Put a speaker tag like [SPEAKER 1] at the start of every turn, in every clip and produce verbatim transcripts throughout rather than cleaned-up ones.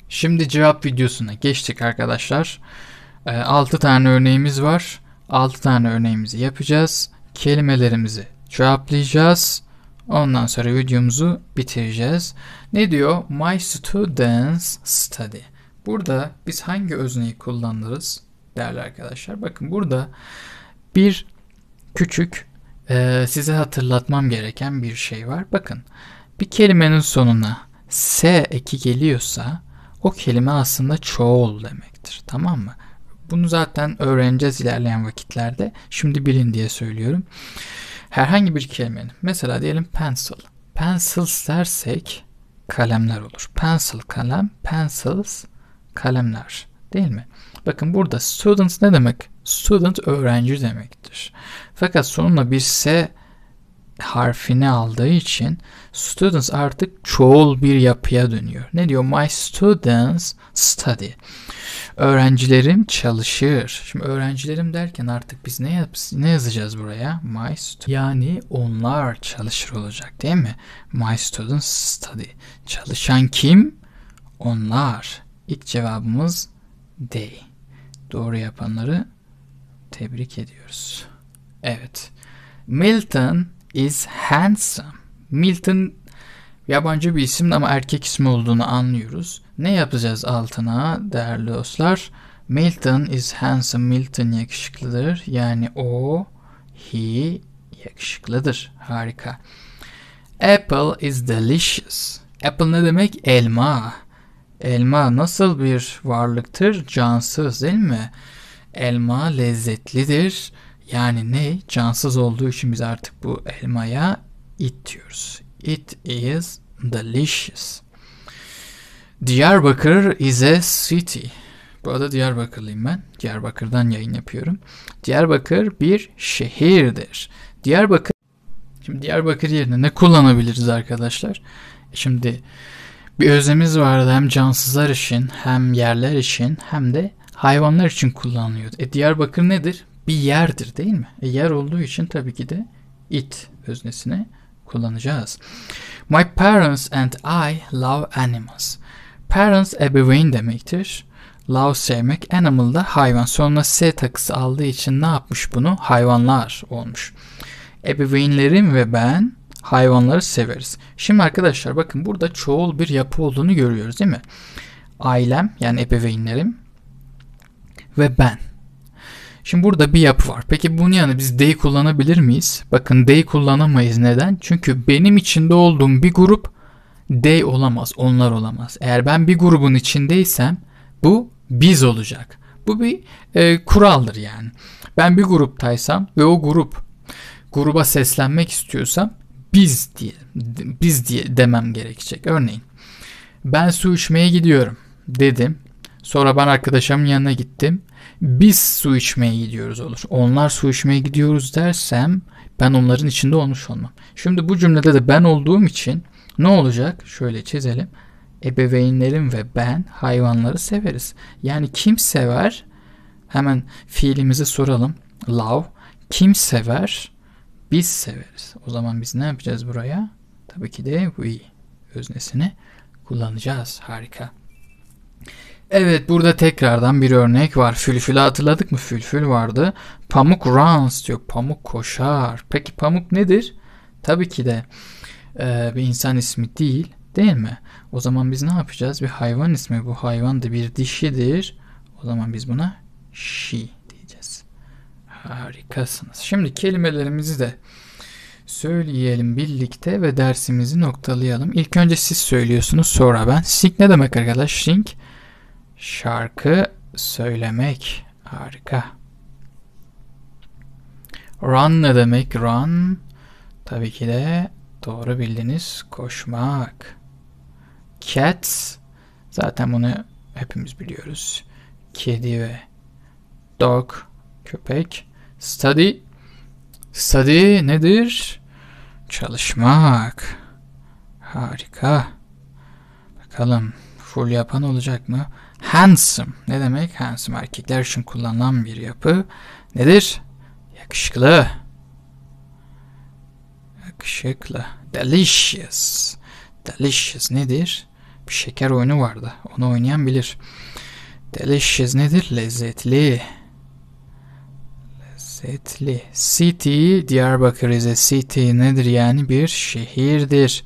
[SPEAKER 1] Şimdi cevap videosuna geçtik arkadaşlar. altı tane örneğimiz var. altı tane örneğimizi yapacağız. Kelimelerimizi cevaplayacağız. Ondan sonra videomuzu bitireceğiz. Ne diyor? My students study. Burada biz hangi özneyi kullanırız değerli arkadaşlar? Bakın burada bir küçük e, size hatırlatmam gereken bir şey var. Bakın bir kelimenin sonuna s eki geliyorsa o kelime aslında çoğul demektir. Tamam mı? Bunu zaten öğreneceğiz ilerleyen vakitlerde. Şimdi bilin diye söylüyorum. Herhangi bir kelimenin, mesela diyelim pencil. Pencils dersek kalemler olur. Pencil kalem, pencils kalemler. Değil mi? Bakın burada student ne demek? Student öğrenci demektir. Fakat sonuna bir s harfini aldığı için students artık çoğul bir yapıya dönüyor. Ne diyor? My students study. Öğrencilerim çalışır. Şimdi öğrencilerim derken artık biz ne, yap ne yazacağız buraya? My students. Yani onlar çalışır olacak değil mi? My students study. Çalışan kim? Onlar. İlk cevabımız D. Doğru yapanları tebrik ediyoruz. Evet. Milton is handsome. Milton yabancı bir isim ama erkek ismi olduğunu anlıyoruz. Ne yapacağız altına değerli dostlar? Milton is handsome. Milton yakışıklıdır. Yani o, he yakışıklıdır. Harika. Apple is delicious. Apple ne demek? Elma. Elma nasıl bir varlıktır? Cansız değil mi? Elma lezzetlidir. Yani ne? Cansız olduğu için biz artık bu elmaya it diyoruz. It is delicious. Diyarbakır is a city. Bu arada Diyarbakırlıyım ben. Diyarbakır'dan yayın yapıyorum. Diyarbakır bir şehirdir. Diyarbakır. Şimdi Diyarbakır yerine ne kullanabiliriz arkadaşlar? Şimdi bir öznemiz vardı, hem cansızlar için hem yerler için hem de hayvanlar için kullanılıyordu. E Diyarbakır nedir? Bir yerdir değil mi? E yer olduğu için tabii ki de it öznesini kullanacağız. My parents and I love animals. Parents ebeveyn demektir. Love sevmek, animal da hayvan. Sonuna s takısı aldığı için ne yapmış bunu? Hayvanlar olmuş. Ebeveynlerim ve ben hayvanları severiz. Şimdi arkadaşlar bakın burada çoğul bir yapı olduğunu görüyoruz değil mi? Ailem yani ebeveynlerim ve ben. Şimdi burada bir yapı var. Peki bunun yanına biz they kullanabilir miyiz? Bakın they kullanamayız. Neden? Çünkü benim içinde olduğum bir grup they olamaz. Onlar olamaz. Eğer ben bir grubun içindeysem bu biz olacak. Bu bir e, kuraldır yani. Ben bir gruptaysam ve o grup gruba seslenmek istiyorsam biz diye biz diye demem gerekecek. Örneğin ben su içmeye gidiyorum dedim. Sonra ben arkadaşımın yanına gittim. Biz su içmeye gidiyoruz olur. Onlar su içmeye gidiyoruz dersem ben onların içinde olmuş olmam. Şimdi bu cümlede de ben olduğum için ne olacak? Şöyle çizelim. Ebeveynlerim ve ben hayvanları severiz. Yani kim sever? Hemen fiilimizi soralım. Love. Kim sever? Biz severiz. O zaman biz ne yapacağız buraya? Tabii ki de we öznesini kullanacağız. Harika. Evet, burada tekrardan bir örnek var. Fülfül'ü hatırladık mı? Fülfül vardı. Pamuk runs diyor. Pamuk koşar. Peki pamuk nedir? Tabii ki de e, bir insan ismi değil. Değil mi? O zaman biz ne yapacağız? Bir hayvan ismi. Bu hayvan da bir dişidir. O zaman biz buna she diyeceğiz. Harikasınız. Şimdi kelimelerimizi de söyleyelim birlikte ve dersimizi noktalayalım. İlk önce siz söylüyorsunuz, sonra ben. Sing ne demek arkadaş? Sing şarkı söylemek. Harika. Run ne demek? Run tabii ki de doğru bildiniz. Koşmak. Cats zaten bunu hepimiz biliyoruz. Kedi ve dog köpek. Study study nedir? Çalışmak. Harika. Bakalım full yapan olacak mı? Handsome. Ne demek? Handsome erkekler için kullanılan bir yapı. Nedir? Yakışıklı. Yakışıklı. Delicious. Delicious nedir? Bir şeker oyunu vardı. Onu oynayan bilir. Delicious nedir? Lezzetli. Lezzetli. City, Diyarbakır is a city nedir yani? Bir şehirdir.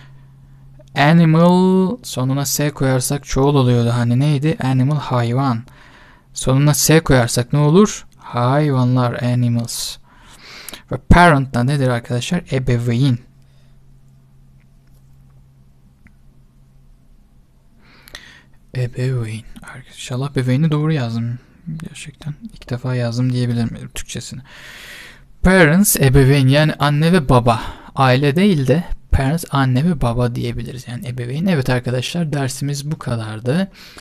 [SPEAKER 1] Animal, sonuna S koyarsak çoğul oluyordu. Hani neydi? Animal, hayvan. Sonuna S koyarsak ne olur? Hayvanlar, animals. Ve parent da nedir arkadaşlar? Ebeveyn. Ebeveyn. İnşallah ebeveyni doğru yazdım. Gerçekten ilk defa yazdım diyebilirim Türkçesini. Parents, ebeveyn yani anne ve baba. Aile değil de parents, anne ve baba diyebiliriz. Yani ebeveyn. Evet arkadaşlar, dersimiz bu kadardı.